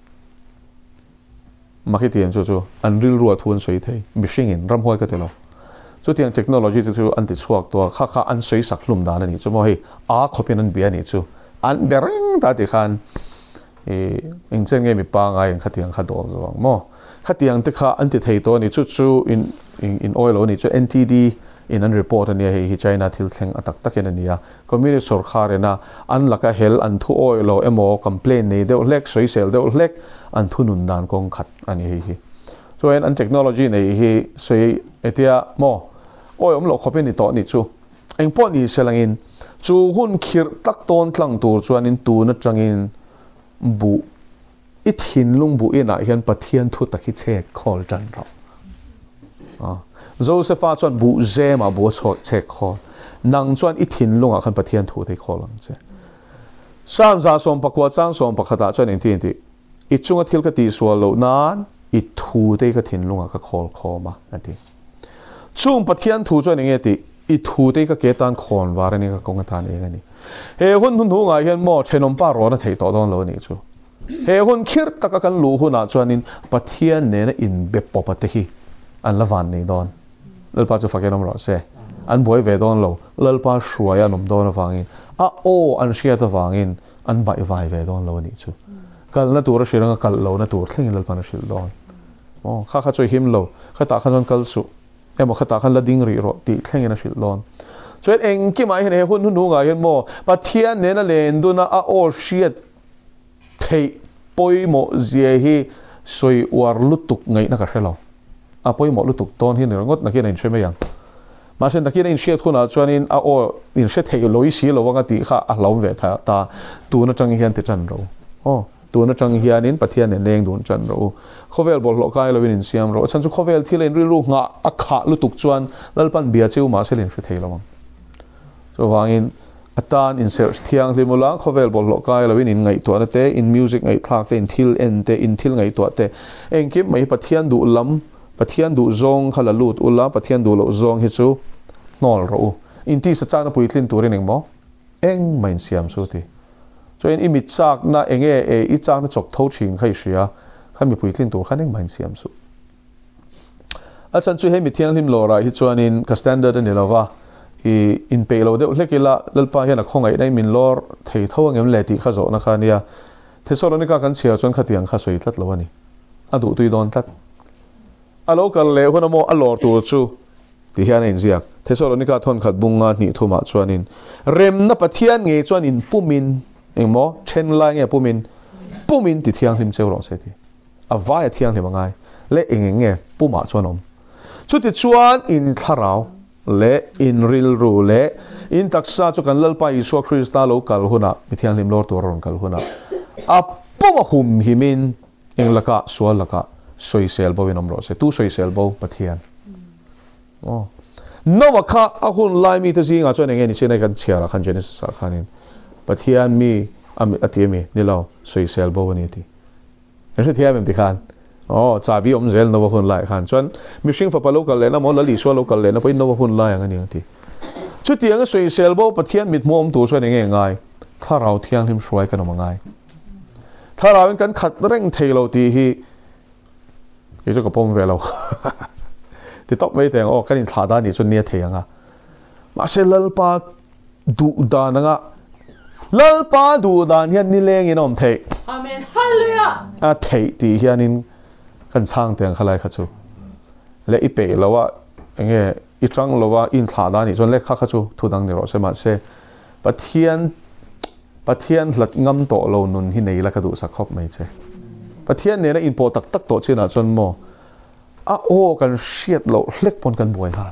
มาคิดเตียนจู่ๆอันริลรัวทวนสวยเทมิชิงอินรำห้อยก็เตลอจู่เตียงเทคโนโลยีจู่ๆอันติดสวกตัวข้าข้าอันสวยสักลุ่มดานนี่จู่มอให้อาขบเป็นอันเบียนี่จู่อันเบริงตาติขันเอออินเซนเงมีปางไงขัดเตียงขัดดอกจวงมอขัดเตียงติข้าอันติดเทตัวนี่จู่ๆอินอินอินออยล์นี่จู่ เอ็น ที ดีอินอันรีพอร์ตนี่ให้ใจน่าทิลเทงอัตักตักยันนี่อ่ะคอมมิวนิสต์สุรคาร์นะอันลักเฮลอันทุออยล์เอ็มโอคอมเพลนนี่เดี๋ยวเล็กสวยเซลเดี๋ยวเล็กอันทุนุนดานกองขัดอันนี้ฮีส่วนอันเทคโนโลยีนี่ฮีสวยเอติยาโมโอ้ยผมหลอกเขาเป็นนี่ต่อนี่จู่เอ็งพอนี่เสลังอินจู่หุ่นคิดตักต้นตั้งตัวส่วนอินตูนัดจังอินบุอิทินลุงบุอินะเห็นปะเทียนทุตะคิเชกคอลจันเราอ่าโจเซฟาส่วนบุเจมาบุชดเชกคอลนังส่วนอิทินลุงอ่ะคันปะเทียนทุตะคอลังเจสามจาสมปักวัดจางสมปักขดาส่วนอินที่อินที่อิจุงอทิลกตีส่วนเหล่านั้นอิทูได้ก็ทินลุงอ่ะก็คอลคอมาอันที่ช่วงปะเทียนทุส่วนอย่างเงี้ยที่อีทูได้ก็เกตันคอนวาระนี่ก็กงกันทานเองนี่เฮ้หุ่นหุ่นหุ่นไงเห็นหมอเชนอมป้ารอนะเทต่อตอนเลยนี่จู่เฮ้หุ่นคิดตะกันรู้หุ่นอ่ะจวนนินปะเทียนเนี่ยอินเบบปอปะเตฮีอันละวันนี่ดอนเลิลป้าจะฟังกันน้องรอเซ่อันบ่อยเวดอนเราเลิลป้าช่วยอันนมดอนฟังอินอ่ะโออันเชียตฟังอินอันบ่อยเวดอนเรานี่จู่กันนั่นตัวเราเชื่อกันกันเรานั่นตัวเท่งเลิลป้าเราเชื่อดอนอ๋อข้าข้าช่วยหิมเราข้าตาข้าจนกันสุเอ็มบอกข้าตาข้าละดิ้งรีโรติเท่งนั่นเชื่อดอนส่วนเองกี่หมายเห็นหุ่นหุ่นหุ่นไงเห็นโมปะเทียนเนี่ยนั่นเลนดูนะอ่ะโอเชียตเทปอยโมเจียฮีสวยวาร์ลุตุกไงนักกระเชลเราอ่ะปอยโมลุตุกตอนที่หนึ่งงดนักเรียนใช่ไหมยัง mà xem đặc biệt in share thôi nào cho nên à ô in share thấy lối xí lo vanga tí khá à lâu về thà ta tu nó chẳng hiền thì chân rồi ô tu nó chẳng hiền nên bắt hiền nên đen đun chân rồi khovel bol lo kai lo in siam rồi chân chú khovel thì lên rilu ngã à khá lu tục chuan lalpan bia chiu mà sẽ lên share thấy lo so vangin atan in search thiang li mulang khovel bol lo kai lo in ngai to te in music ngai thak te in thil en te in thil ngai to te engkim mai pathian du lam pathian du zong khala lut ula pathian du lo zong hi chu nol ro in ti sa chana puitlin turin engmo eng main siam su ti cho en imit chak na enge e i chak na chok tho thing khai sia khan mi puitlin tur khan eng main siam su a chan chu he mi thiang lim lo ra hi chuan in ka standard ani lova i in pe lo de hlekila lalpa hian a khongai dai min lor thei tho ngem le ti kha zo na khania thesalonika kan chia chon khatiang kha soi tlat lo ani adu tui don tlat alo kal le honamo alor tu chu ti hian in ziak thesalonika thon khat bunga ni thuma chuanin rem na pathian nge chuanin pumin engmo chen la nge pumin pumin ti thiang hlim cheu ro se ti avai thiang hlim ngai le eng nge puma chuanom chu ti chuan in tharau le in ril ru le in taksa chu kan lalpa isu krista lo kal huna mi thiang hlim lor tur ron kal huna a puma hum himin eng laka sual laka soi sel bo vinom ro se tu soi sel bo pathian oh no wakha ahun lai mi te zinga chone nge ni se na kan chiara khan genesis sa khanin pathian mi am atiemi nilo soi sel bo ni ti ese thiam em ti khan oh cha bi om zel no hun lai khan chon mi sing fa pa local le na mo la li so local le na poi no hun lai ang ani ti chu ti ang soi sel bo pathian mit mom tu chone nge ngai tharau thiang him shwai kan ma ngai tharau kan khat reng theilo ti hi cái chỗ cái bom về lâu thì tóc mấy tiền ô cái này thả đá thì cho nia thiệt à mà sẽ lal pa du đàn ngã lal pa du đàn hiện ni lên cái nôm thiệt amen hallelujah à thiệt thì hiện in cần sang tiền khai lại khát chú lẽ ít bể lâu à nghe ít trăng lâu à in thả đá thì cho lẽ khát khát chú thu đăng được rồi mà sẽ bắt thiên bắt thiên lật ngâm tổ lâu nun hi này là cái đủ sắc khóc mấy chứประเทศนี้นะอินโปตักตักโตชินะจนโมอ่ะโอ้กันเชียดโลเล็กปนกันบ่อยฮะ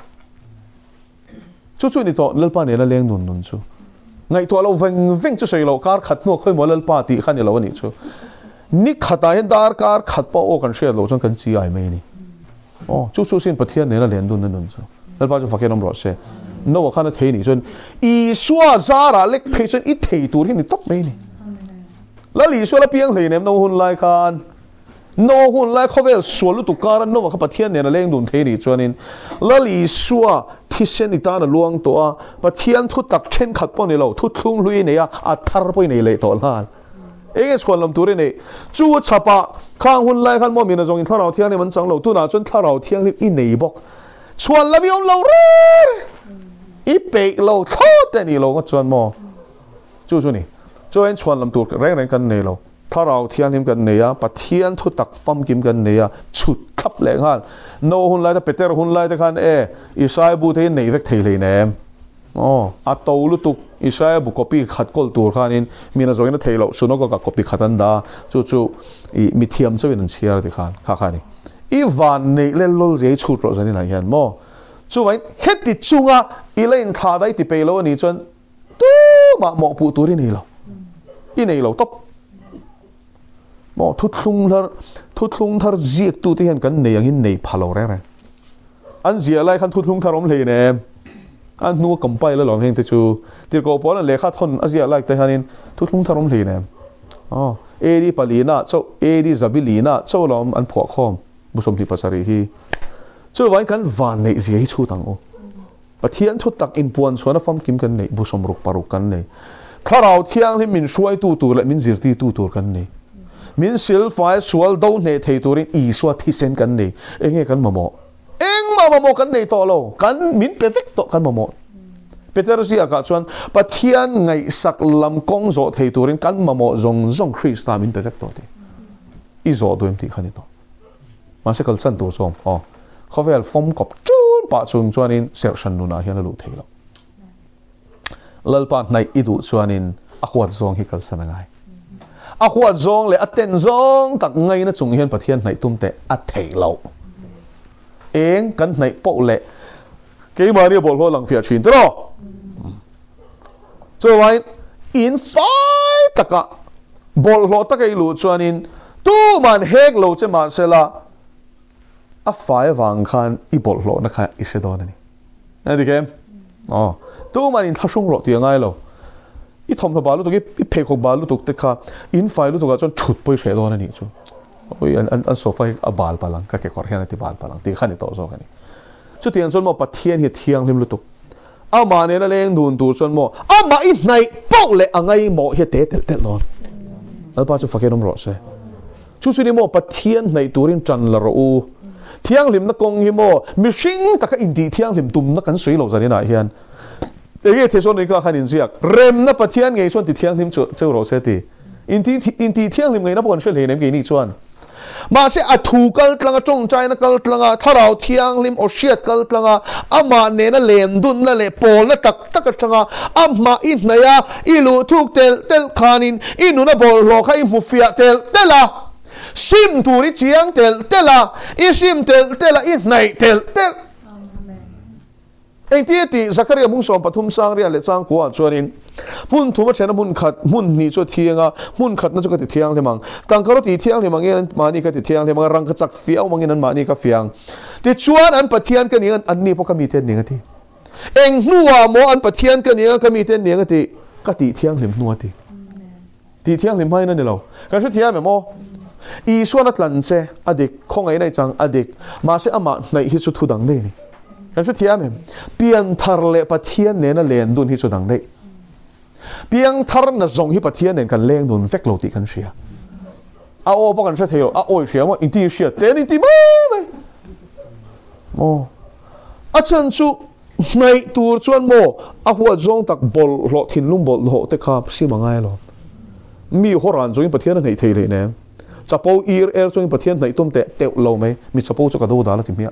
จู่ๆนี่ตัวเล่นป้าเนี่ยนะเลี้ยงนุนนุนจู่ไงตัวเราเว่งเว่งจะใส่เราการขัดนัวค่อยมาเล่นป้าตีขันนี่เราวันนี้จู่นี่ขัดตาเห็นดาร์การขัดป้าโอ้กันเชียดโลจนกันจีไอไม่นี่โอ้จู่ๆสินประเทศนี้นะเลี้ยงนุนนุนจู่เล่นป้าจะฟังแค่น้ำร้อนเสียโน่ขันนั่นเทนี่จนอีสัวซาระเล็กเพจจนอีเทตัวที่นี่ตบไม่นี่แล้วหลีชัวร์เพียงเลยเนี่ยโนหุ่นไล่กันโนหุ่นไล่เขาเวลสวนลุตุการโนว่าเขาปะเทียนเนี่ยเลี้ยงดุนเทนี่จวนนี้แล้วหลีชัวร์ที่เส้นอีตาเนี่ยลวงตัวปะเทียนทุตักเช่นขัดป้อนในเราทุดทุ่งลุยเนี่ยอัดทาร์ไปในเลยตัวล้านเอ๊ะส่วนลำตัวเนี่ยจู่ฉปะข้างหุ่นไล่กันมั่วมีนะจงอินท่าเราเที่ยงเนี่ยมันจังเราตัวน่ะจนท่าเราเที่ยงนี่อินในบอกส่วนละมีองเราเร่อีเปกเราทอดแต่นี่เราก็จวนมั่วจู่จู่นี่ช่วยชวนลำตัวแรงๆกันเนี่ยเราถ้าเราเที่ยงนิมกันเนี่ยปะเทียนทุตักฟัมกิมกันเนี่ยชุดขับแรงฮันโนหุ่นไล่แต่เป็ดแต่หุ่นไล่แต่ขันเออิสราเอลบุตรเนี่ยเวกเทเลยเนี่ยอ๋ออัตโตลุตุกอิสราเอลบุกปีขัดกอลตัวขันนินมีน่าจะเป็นเทเราสุนัขก็กปีขัดอันดาจู่ๆมีเทียมจะเป็นเชียร์ที่ขันข้าขันนี่อีวันนี้เล่นโลดเสียชุดรถสันนิษฐานเห็นมั้ยจู่วันเฮ็ดติดจุงอ่ะอีเล่นท่าได้ติดไปแล้วนี่จนตู้มาหมอกปูตัวนี่เราอีนี่เราตบมอทุดลุงทาร์ทุดลุงทาร์เจียกตัวที่เห็นกันเนี่ยยังหินเนี่ยพาเราแรงๆอันเสียอะไรคันทุดลุงทาร์อมเลยเนี่ยอันนู้กำไปแล้วหลงเฮงแต่จูที่เราบอกนั่นเลขาทนอันเสียอะไรแต่ฮันนินทุดลุงทาร์อมเลยเนี่ยอ๋อเอดีปาลีน่าเจ้าเอดีซาบิลีน่าเจ้าเราอันผัวข้อมบุษมที่ภาษารีฮีเจ้าไว้กันวันเนี่ยเสียให้ชูตังโอปะเทียนทุดตักอินปวนส่วนนั้นฟังกิมกันเนี่ยบุษมรุกปารุกันเนี่ยถ้าเราเที่ยงที่มินช่วยตู้ตัวและมินจิรตีตู้ตัวกันนี่มินสิลไฟสวลดาวน์เนี่ยที่ตัวนี้อีสวดที่เซนกันนี่เองกันมาโมเองมาโมกันนี่ต่อเรากันมินเพอร์เฟกต์ต่อกันมาโมเปเตอร์ซีอากาศส่วนปะเทียนไงสักลำกงโซที่ตัวนี้กันมาโมจงจงคริสต์มินเพอร์เฟกต์ต่อที่อีโซดูเอ็มที่ขันนี่ต่อมาเสกสันตัวส่งอ๋อเขาเวลฟอมกับจูนปะจุงจวนนี้เซลชันนูน่าเฮียนรู้ที่เราลลปานในอิดุชวนินอขวดซองฮิกัลสนังไงอขวดซองเลยอัตเตนซองตักไงนะจงเฮียนประเทศในตุ้มแต่อัตเทเราเองกันในโปะเละ cái mà đi bol lo lang phía chín đó cho vậy in phải tất cả bol lo tất cái lũ cho nên tu man hek lo chứ mà sẽ là à phải vàng khan i bol lo nó khai i sẽ đó này này đi kem oh tu man in thắc sung lo tiếng ai lo i thom thọ balu to cái i phê khóc balu to te kha in phải lu to cái chọn chụt bôi sẽ đó này chứ ôi anh anh anh sofa a bal palang cái cái khoản hiện tại bal palang thì khăn thì to rồi cái này chút tiền chọn một bát thiên hiện thiang lim lu to à mà này là lên đun tu chọn một à mà in này bao lệ à ngay một hiện tết tết tết luôn ở bao nhiêu phát cái nông rõ sẽ chút xíu đi một bát thiên này tu rin trần là rồi thiang lim nó công hi mo mi sinh ta cái in đi thiang lim tum nó cắn suy lâu ra đến này hiện cái thế số này có khả năng gì rem nó bát thiên ngày xuân thì thiang lim chỗ chỗ rồi sẽ thì in đi in đi thiang lim ngày nó buồn sẽ lấy nem cái này chuan mà sẽ à thu cal tlanga trong trái nó cal tlanga tharau thiang lim or shiat cal tlanga ama ne na len dun na le pol na tak tak atanga ama in na ya ilu thuk tel tel khanin inu na bol lo khai mu fia tel tela sim tu ri chiang tel tela i sim tel tela in nai tel tel anh tiết thì Zakaria mung som pathum sang ria le chang kwa chuanin mun thuma chena mun khat mun ni chu thianga mun khat na chu ka ti thiang le mang tang karo ti thiang le mang en mani ka ti thiang le mang rang ka chak fiao mang en mani ka fiang ti chuan an pathian ka ni an ni po ka mi ten ni ti eng nuwa mo an pathian ka ni ka mi ten ni ti ka ti thiang lim nuwa ti ti thiang lim mai na ni lo ka chu thiam mo i suan atlan che adik khongai nai chang adik ma se ama nai hi chu thu dang nei ni kan chu thiam em piang thar le pathian ne na len dun hi chu dang dei piang thar na zong hi pathian nen kan leng dun vek lo ti kan sia a o pa kan sa theo a oi sia mo in ti sia ten in ti mai mo a chan chu mai tur chuan mo a huwa zong tak bol lo thin lum bol lo te kha si mangai lo mi horan zong pathian nei thei le ne chapo ir er zong pathian nei tum te te lo mai mi chapo chu ka do da la ti mia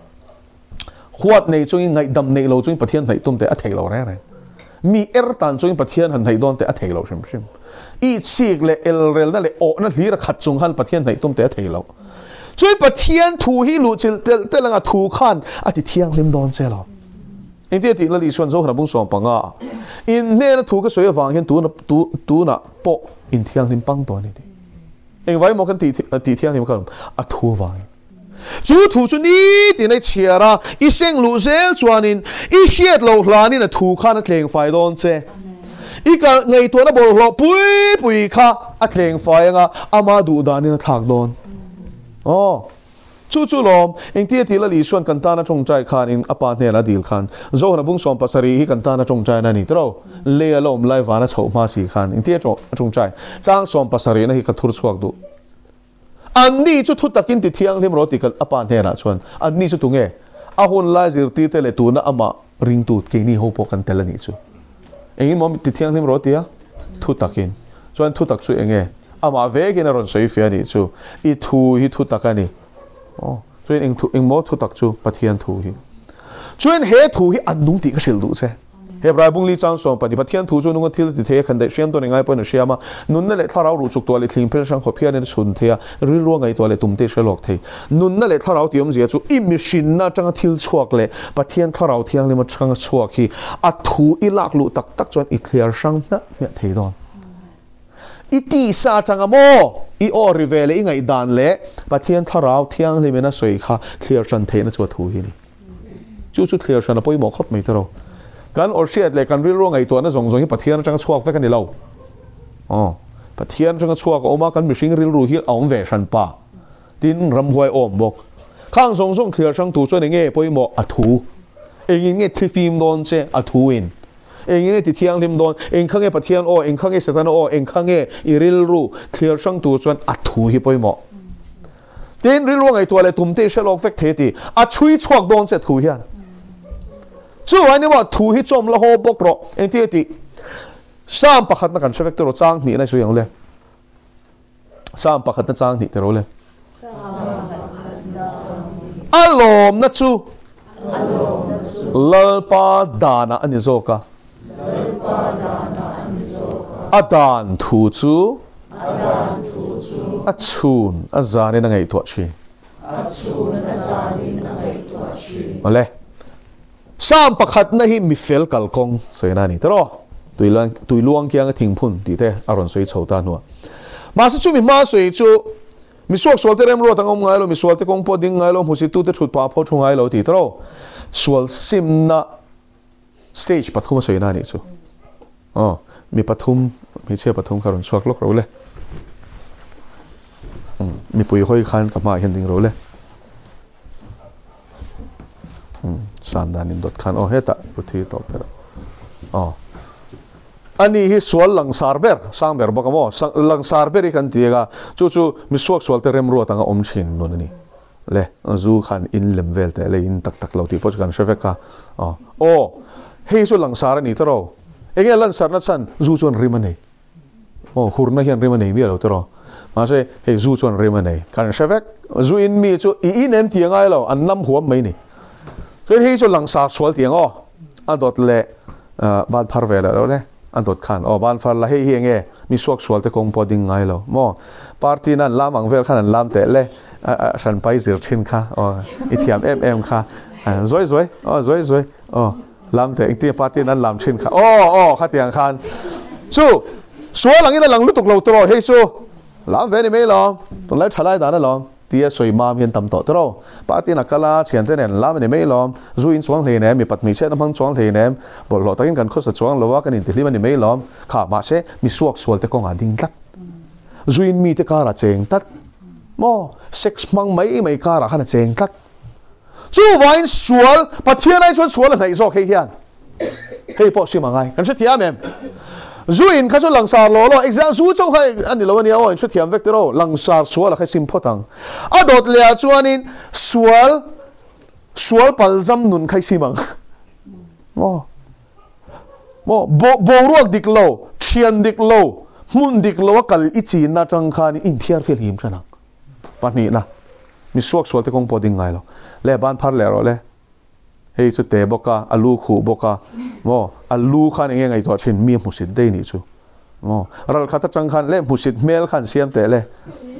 huat nei chung ngai dam nei lo chung pathian nei tum te a thei lo re re mi er tan chung pathian han nei don te a thei lo sim sim i chik le el rel na le o na hlir khat chung han pathian nei tum te a thei lo chung pathian thu hi lu chil tel telanga thu khan a ti thiang lim don che lo in ti ti la li chuan zo hna bung som panga in ne na thu ka soi awang hian tu na tu tu na po in thiang lim pang to ni ti eng vai mo kan ti ti thiang lim kan a thu wang chú thủ chú ní thì này chia ra ít sinh lũ zel chuan in ít xiết lâu lan in là thủ khan nó thèn phải đón che ít cả ngày tuổi nó bồi lọ bùi bùi kha à thèn phải nga ama đủ đàn in là thạc đón oh chú chú lom anh tiệt thì là lý xuân cần ta nó trồng trái khan in apa này là deal khan zo na bung som pasari hi cần ta nó trồng trái na ni tro le lom lai vana chau ma si khan anh tiệt trồng trồng trái chang som pasari na hi ka thur chuak du anh đi chút thut takin ti thiang lim roti kal apa ne na chuan anh đi chút tu nge a hun lai zir ti te le tu na ama ring tu ke ni ho po kan tel ni chu engin mom ti thiang lim roti a thut takin chuan thut tak chu enge ama ve ke na ron soi fe ni chu i thu hi thut takani oh chuan eng thu eng mo thut tak chu pathian thu hi chuan he thu hi an nung ti ka sil du che Hebrai bung li chang som pani pathian thu chu nunga thil ti the khan dai siam to ngai pa na siama nun na le tharau ru chuk to le thling pel sang kho phian ne chun thea ri ro ngai to le tum te shelok thei nun na le tharau tiom zia chu i machine na chang thil chuak le pathian tharau thiang le ma chang chuak hi a thu i lak lu tak tak chuan i clear sang na me thei don i ti sa chang mo i o rivele i ngai dan le pathian tharau thiang le me na soi kha clear chan thei na chu thu hi ni chu chu clear chan poi mo khot mai taro kan or shiat le kan rilro ngai to na zong zong hi pathian chang chuak ve kan ni lo oh pathian chang chuak oma kan mishing rilru hi aum ve shan pa tin ram huai om bok khang zong zong thlir chang tu chone nge poimo a thu engin nge thifim don che a thu in engin nge ti thiang lim don eng khange pathian o eng khange satan o eng khange i rilru thlir chang tu chon a thu hi poimo tin rilro ngai to le tumte shelok vek theti a chui chuak don che thu hian chú anh em bảo thu hít chom là hồ bốc rồi anh tiếc thì sam pakhat na kan chevek to chang ni na su yang le sam pakhat na chang ni te ro le alom na chu lalpa dana ani zoka adan thu chu achun azani na ngai to chi achun azani na ngai to chi ole sam pakhat na hi mi fel kalkong soina ni tro tuilang tuiluang kyang thing phun ti te aron soi chhota nu ma se chu mi ma soi chu mi suak solte rem ro tangom ngai lo mi solte kong po ding ngai lo musi tu te thut pa pho thu ngai lo ti tro sual sim na stage pathum soina ni chu oh mi pathum mi che pathum karon suak lok ro le mi pui hoi khan ka ma hian ding ro le san dan in dot khan oh heta puthi to per oh ani hi sual lang sarber sangber bakamo lang sarber kan tiega chu chu mi suak sual te rem ro tanga om chin non ni le zu khan in lem vel te le in tak tak lo ti poch kan sheveka oh oh hei su lang sar ni tro enge lan sar na chan zu chon rimane oh khurna hian rimane mi lo tro ma se hei zu chon rimane kan shevek zu in mi chu i in em tiangai lo an nam huam mai ni so hei chu lang sar sual tiang oh adot le ban phar vel lo le an dot khan o ban far la hei hi nge mi suak sual te kong poding ngai lo mo party nan lam ang vel khan an lam te le san pai zir thin kha o ithiam em em kha zoi zoi o zoi zoi o lam te ti party nan lam thin kha o o kha tiang khan chu sual lang ina lang lutuk lo tro hei chu lam ve ni me lo tong lai thalai da na lo tia soi mam hian tam to tro party na kala thian te nen lam ni me lom zu in chuang hle ne mi pat mi che nam hang chuang hle ne bol lo takin kan khos sa chuang lowa kan in ti lim ni me lom kha ma se mi suak sual te kong a ding tat zu in mi te kara cheng tat mo sex mang mai mai kara hana cheng tat chu wain sual pathian ai chuan sual nei zo khei hian hei po si mangai kan se thiam em zuin kha chu langsar lo lo exam zu chau khai ani lo ni aw in thiam vek tero langsar sual kha sim photang adot le chuanin sual sual palzam nun khai simang mo mo bo bo ruak dik lo thian dik lo mun dik lo kal ichi na tang khan in thiar fel him chana pani na mi suak sual te kong poding ngai lo le ban phar le ro le hei chu te boka alu khu boka mo alu khan nge ngai to thin mi musit dei ni chu mo ral khata chang khan le musit mel khan siam te le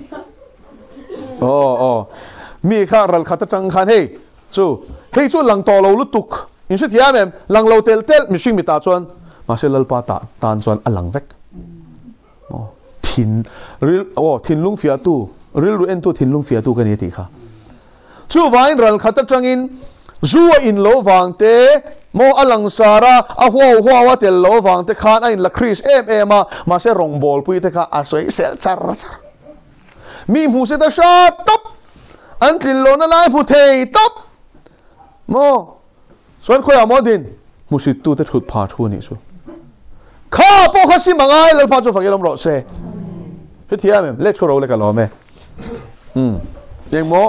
oh oh mi kha ral khata chang khan hei chu hei chu lang to lo lutuk in se thiam em lang lo tel tel mi swing mi ta chuan ma se lal pa ta tan chuan alang vek mo thin ril oh thin lung fia tu ril ru en tu thin lung fia tu kan ni ti kha chu vain ral khata chang in zuwa in lo wang te mo alang sara a hwa hwa wa tel lo wang te khan a in la kris em em a ma se rong bol pui te kha a soi sel char char mi mu se da sha top an tlin lo na lai pu thei top mo swan khoya modin mu si tu te thut pha thu ni chu kha po kha si mangai lal pha chu fakilom ro se he thiam em le choro le ka lo me hm yeng mo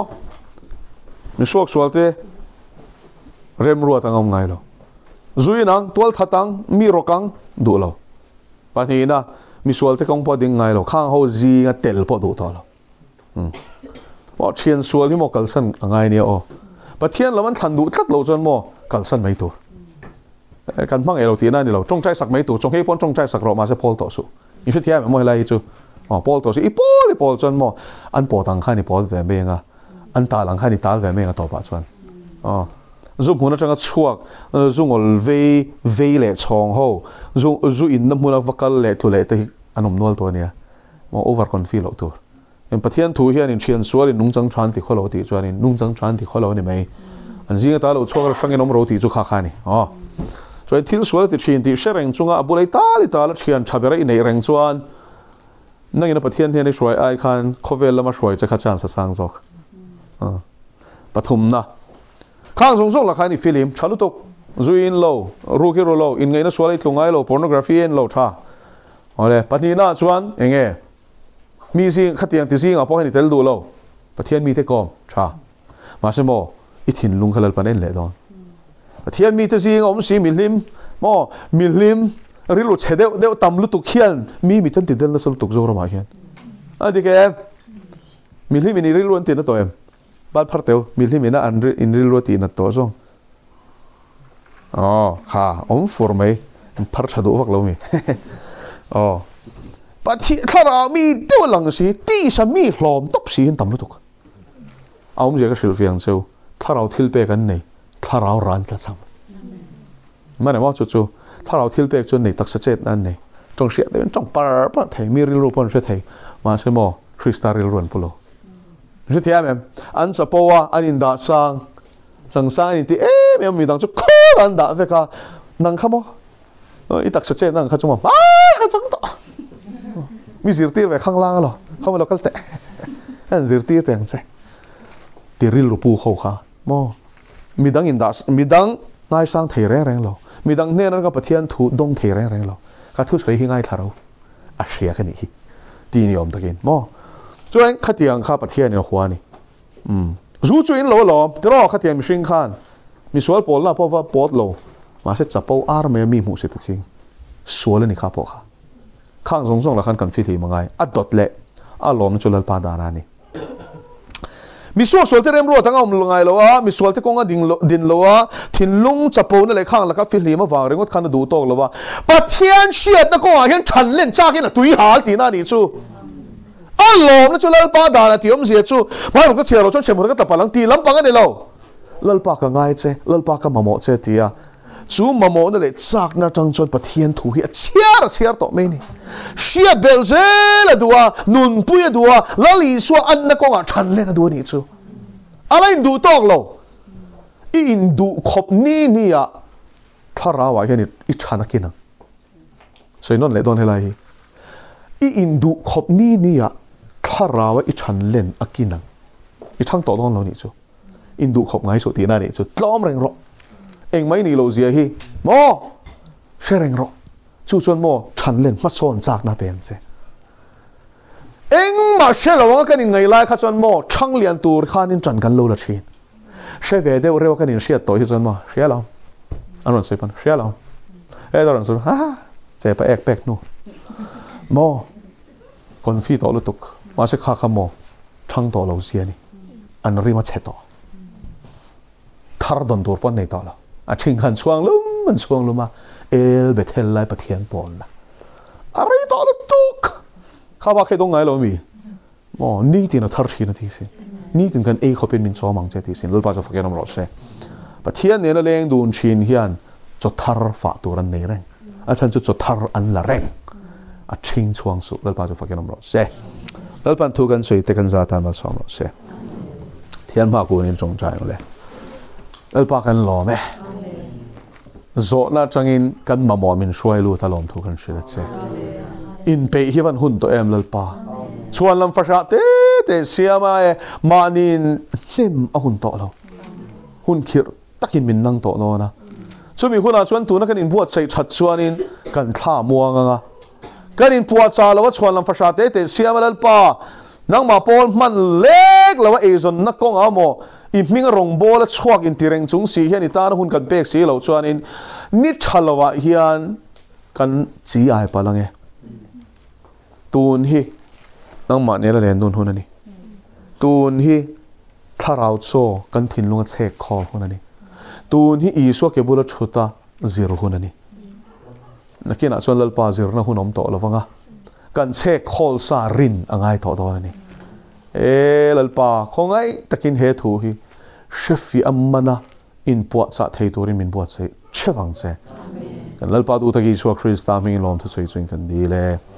mi suak sualte rem ruat angom ngai lo zuinang twelve thatang mi rokang du lo pani na mi sualte kong po ding ngai lo khang ho ji nga tel po du to lo hm mo chien sual ni mo kalsan angai ni o pathian laman than du tlat lo chon mo kalsan mai tu kan phang elo ti na ni lo chong chai sak mai tu chong he pon chong chai sak ro ma se pol to su i fit ya mo lai chu o pol to su i pol i pol chon mo an po tang kha ni pol ve me nga an ta lang kha ni tal ve me nga to pa chuan o zu huna changa chuak zu ngol ve ve le chong ho zu zu in na huna vakal le thu le te anom nol to nia mo over confident lo tur en pathian thu hian in thian sual in nungchang than ti kholo ti chuan in nungchang than ti kholo ni mai an zinga ta lo chuak sang enom ro ti chu kha kha ni o so thil sual ti thin ti shereng chunga abulai ta li ta la thian thabera i nei reng chuan nangina pathian hian ni shwai ai khan khovel lama shwai cha kha chan sa sang jok a pathum na khang song song la khai ni film chalu tok zuin lo ruki ro lo in ngai na swalai tlungai lo pornography en lo tha ole patni na chuan enge mi si khatiang ti si nga po ni tel du lo pathian mi te kom tha ma se mo i thin lung khalal panen le don pathian mi te si ngom si milim mo milim rilu chede de tam lu tu khian mi mi tan ti del na sol tuk zo ro ma hian adi ke milim ni rilu an ti na to em ban phar teu milhi mina an in ril roti na to zong oh ha om for mai phar thadu vak lo mi oh pathi thara mi tu lang si ti sa mi hlom top si in tam lu tuk aum je ka sil fiang cheu tharau thil pe kan nei tharau ran tla cham mà này mà chú chúถ้าเราทิลเปกจนในตักเจ็ดนั่นเนี่ยจงเสียเป็นจงปาร์ปะเทมีริลรูปนเสียเทมาเสมอคริสตาริลรวนปุโลเสียเทียมอันสปว่าอันอินดาสังจังสังอินที่เอ๊ะมีดังจุกอันดาเฟกานังขโมอีตักเจ็ดนั่งข้าจงมาอ้าจังต่อมีสิรตีไปข้างล่างหรอเข้ามาเราก็เตะนั่นสิรตีแต่งใจตีริลรูปูเขาค่ะโมมีดังอินดามีดังนายสร้างเทแรงแรงเรามีดังเนี่ยนั่นก็ประเทศถูดงเทแรงแรงเราข้าทุกสิ่งที่ง่ายท่าเราอาเซียกันนี่ตีนิยมตะกินโมจวนขัดยังข้าประเทศเนี่ยหัวนี่อืมรู้จวนเราหรอแต่เราขัดยังมีสิ่งขันมีส่วนปอดละเพราะว่าปอดเรามาเสร็จจับเอาอาร์เมียมีหมู่สิทธิ์จริงส่วนเลยนี่ข้าพอค่ะข้างสงสงละขันกันฟิตีมังไงอัดดดเละอารมณ์จุลปาดานานี่มีส่วนส่วนที่เริ่มรู้ทั้งเอาลงไงแล้ววะมีส่วนที่กงดินดินแล้ววะทิ้งลุงจับปูนั่นเลยข้างแล้วก็ฟิลีมาฟังเรื่องขันดูโตแล้ววะประเทศเชียดนักกงเห็นฉันเล่นจ้ากินตุยหาตีน่านี่จู่อารมณ์นั่นจุลปาดานาที่อมเสียจู่ไม่รู้ก็เชียร์เราจนเชื่อมันก็ตับพลังตีล้ำปังกันเลยเราลลปากก็ง่ายเจ้ลลปากก็มาโมเจตีอะจู่มาโมนั่นเลยจากนั่นจังจนประเทศถูกเชียร์เชียร์ต่อไม่นี่เชียร์เบลเซลดัวนุนปุยดัวลลิสวอันนักกงฉันเล่นดัวนี่จู่อะไรอินดูตอกเราอินดูขบนี่นี่อะถ้าเราว่าแค่นี้อิจฉานักกินนะใช่นั่นแหละตอนอะไรอินดูขบนี่นี่อะถ้าเราว่าอิจฉาเล่นอักกินนะอิจฉาต่อต้นเรานี่จู่อินดูขบไงสุดที่นั่นนี่จู่ล้อมแรงรอเองไม่นี่เราเสียฮีโมเชื่อแรงรอจู่ชวนโมฉันเล่นมาโซนจากน่าเป็นเสียเอ็งมาเชื่อเราว่ากันยังไงล่ะข้าจนโมช่างเลี้ยงตัวข้านี่จันกันโลละชีนเชื่อเวเดอเรียกว่ากันยังเชื่อตัวที่จนโมเชื่อเราอันนั้นสุดปันเชื่อเราเอ้ตอนนั้นสุดฮ่าเจ็บไปเอกเปกนู่โมคนฟีต่อลุตุกมาเชื่อข้าขโมช่างต่อเราเสียนี่อันรีมาเช็ดต่อทาร์ดอนตัวปนในต่อเราอาชิงขันช่วงลุ่มมันช่วงลุ่มมาเอลเบเทลไลประเทียนปอนละอะไรต่อลุตุกข้าว่าแค่ตรงไหนเรามีอ๋อนี่ที่น่าทาร์ชีนะที่สินี่ถึงกันเอเขาเป็นมินโซมังเจที่สิลุลปาจะฟังกันน้ำร้อนเสประเทศเนี่ยเราเลี้ยงดูนชินเฮียนจดทาร์ฝาตัวรันในแรงอาจารย์จะจดทาร์อันละแรงอาชิงช่วงสุลุลปาจะฟังกันน้ำร้อนเสลุลปาทุกันสวยแต่กันซาตานมาสอนเราเสเทียนมากกูนี่จงใจมาเลยลุลปากันหล่อไหมโซน่าจังอินกันมาหมอมินช่วยรู้ตลอดทุกันสิละเสอินเปย์ที่วันหุ่นตัวเอ็มลลปาชวนลำฟ้าเตะเตะเสียมาเอมานินเล่มเอาหุ่นโตเราหุ่นขีดตักินมินนั่งโตโนนะช่วยมีหุ่นอาชวนตัวนักกันอินบวชใส่ชัดชวนอินกันท่ามัวงะกันอินปวดใจแล้วว่าชวนลำฟ้าเตะเตะเสียมาลลปานั่งมาปนมันเล็กแล้วว่าเอซอนนักกงเอาโมอินมิงรงโบและชวกอินติเรงจุงสีเฮียนิตาหุ่นกันเปกสีเราชวนอินนิชลวะเฮียนกันจีไอปะลังเอตูนฮีนั่งมาเนี่ยเราเรียนตูนหุ่นนี่ตูนฮีถ้าเราโซ่กันทิ้งลงเช็คคอหุ่นนี่ตูนฮีอีสวกเก็บบุรุษชุดตาซีร์หุ่นนี่นักกินอ่ะส่วนลลปาซีร์นะหุ่นอมโตแล้วฟังอ่ะกันเช็คคอลซารินอ่างไงโตโตนี่เอลลปาคงไงตะกินเหตุฮีเชฟฟีอัมมานะอินปวดสะเทตัวริมินปวดเสเชื่อฟังเสกันลลปาดูตะกี้ชัวคริสตามิงลองทุกสิ่งจุนกันดีเลย